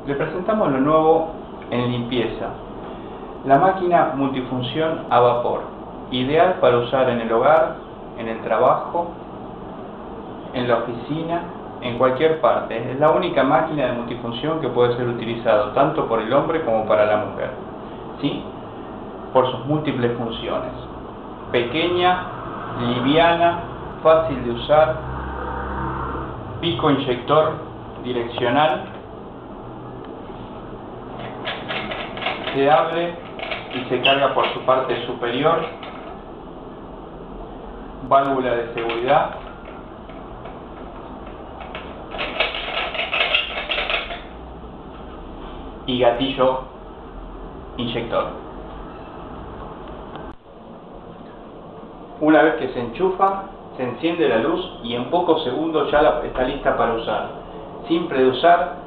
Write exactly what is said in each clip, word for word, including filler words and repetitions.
Le presentamos lo nuevo en limpieza. La máquina multifunción a vapor, ideal para usar en el hogar, en el trabajo, en la oficina, en cualquier parte. Es la única máquina de multifunción que puede ser utilizado tanto por el hombre como para la mujer, ¿sí? Por sus múltiples funciones. Pequeña, liviana, fácil de usar, pico inyector direccional, se abre y se carga por su parte superior, válvula de seguridad, y gatillo inyector. Una vez que se enchufa, se enciende la luz y en pocos segundos ya la, está lista para usar. Simple de usar,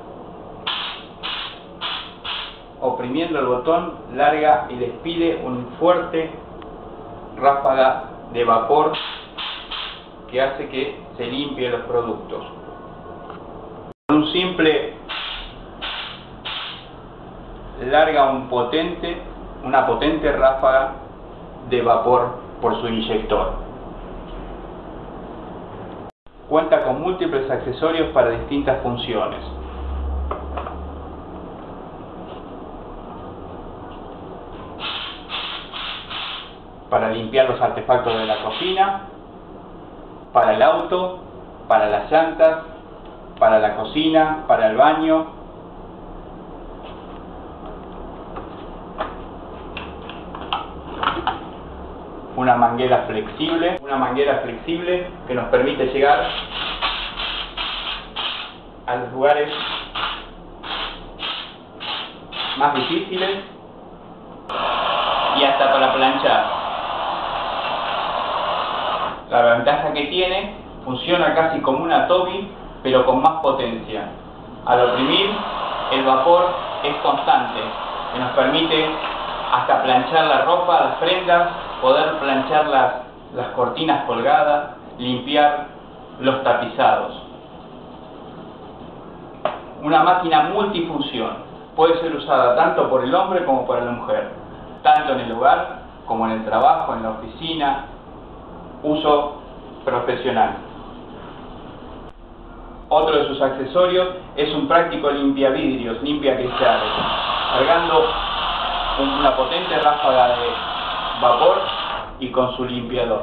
oprimiendo el botón, larga y despide un fuerte ráfaga de vapor que hace que se limpie los productos. Con un simple larga un potente, una potente ráfaga de vapor por su inyector. Cuenta con múltiples accesorios para distintas funciones. Para limpiar los artefactos de la cocina, para el auto, para las llantas, para la cocina, para el baño. Una manguera flexible, una manguera flexible que nos permite llegar a los lugares más difíciles y hasta para planchar. La ventaja que tiene, funciona casi como una Toby, pero con más potencia. Al oprimir, el vapor es constante, que nos permite hasta planchar la ropa, las prendas, poder planchar las, las cortinas colgadas, limpiar los tapizados. Una máquina multifunción, puede ser usada tanto por el hombre como por la mujer, tanto en el hogar como en el trabajo, en la oficina, uso profesional. Otro de sus accesorios es un práctico limpiavidrios, limpia cristales, cargando una potente ráfaga de vapor y con su limpiador.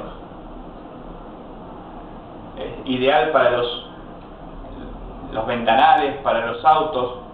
Es ideal para los, los ventanales, para los autos,